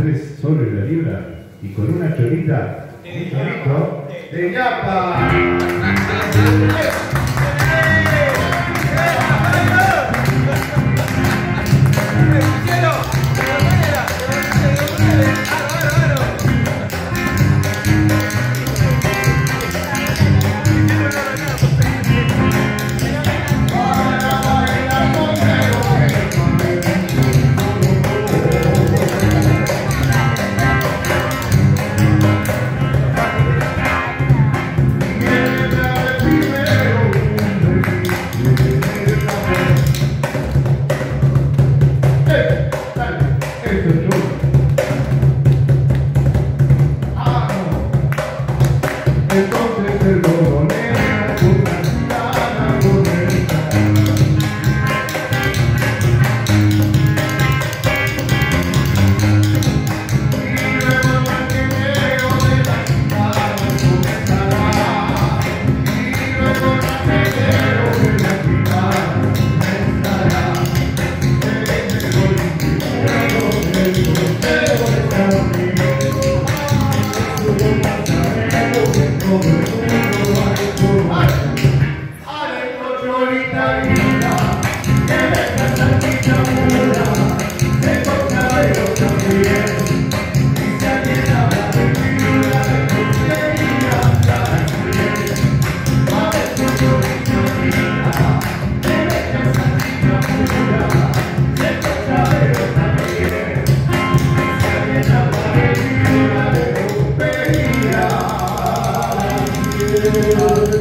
3 soles la libra y con una chorita, un chorito de yapa. Entonces el coronel con una gitana correcta y luego el maquineo de la gitana comenzará y luego el maquineo de la gitana comenzará el golpeo del golpeo de San todo el mundo va a informar. Adentro chorita linda, que deja salchicha pura, de cochabero también. Y si alguien habla de figura, de crucería, también. Adentro chorita linda, que deja salchicha pura, de cochabero también. Y si alguien habla de figura, de crucería, yeah.